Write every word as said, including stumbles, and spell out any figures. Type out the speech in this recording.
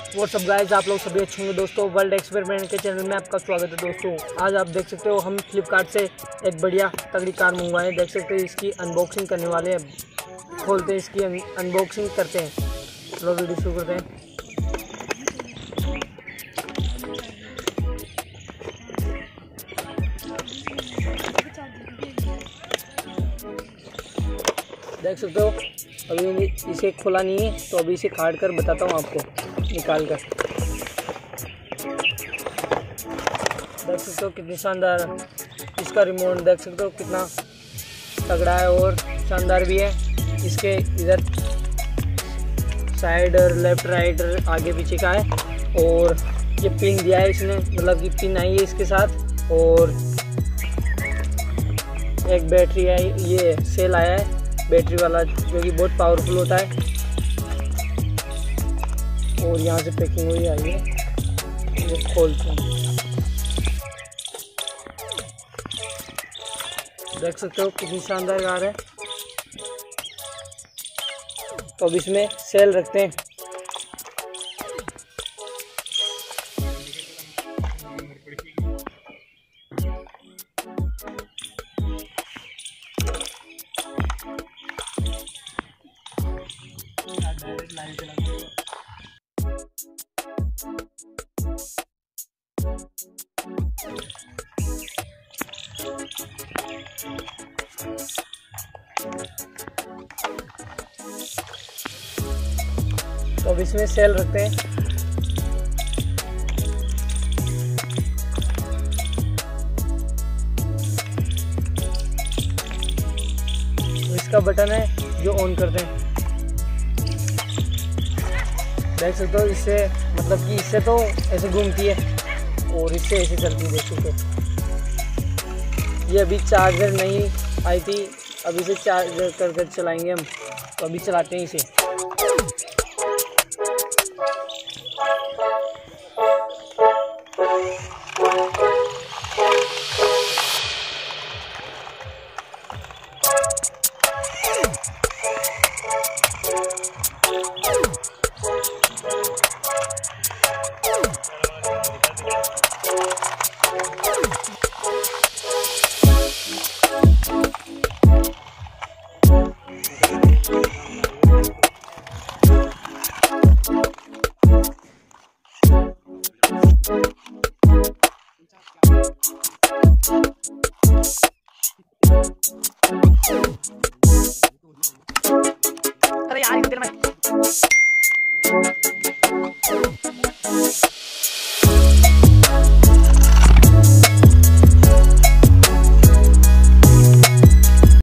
वो सब गाइस, आप लोग सभी अच्छे होंगे दोस्तों। वर्ल्ड एक्सपेरिमेंट के चैनल में आपका स्वागत है दोस्तों। आज आप देख सकते हो हम फ्लिपकार्ट से एक बढ़िया तगड़ी कार मंगवाए। देख सकते हो इसकी अनबॉक्सिंग करने वाले हैं। खोलते हैं, इसकी अनबॉक्सिंग करते हैं। चलो वीडियो शुरू करते हैं। देख सकते हो अभी इसे खोला नहीं है, तो अभी इसे काट कर बताता हूँ आपको निकाल कर। देख सकते हो कितनी शानदार इसका रिमोट, देख सकते हो कितना तगड़ा है और शानदार भी है। इसके इधर साइड और लेफ्ट राइट आगे पीछे का है, और ये पिन दिया है इसने, मतलब कि पिन आई है इसके साथ, और एक बैटरी आई, ये सेल आया है बैटरी वाला जो कि बहुत पावरफुल होता है। और यहाँ से पैकिंग हुई आई है, ये खोलते हैं। देख सकते हो कितनी शानदार कार है। तो अब इसमें सेल रखते हैं। तो अब इसमें सेल रखते हैं। तो इसका बटन है जो ऑन करते हैं। देख सकते हो इससे, मतलब कि इससे तो ऐसे घूमती है और इससे ऐसे चलती है। देख सकते हो ये अभी चार्जर नहीं आई थी, अभी से चार्जर कर कर चलाएंगे हम। तो अभी चलाते हैं इसे।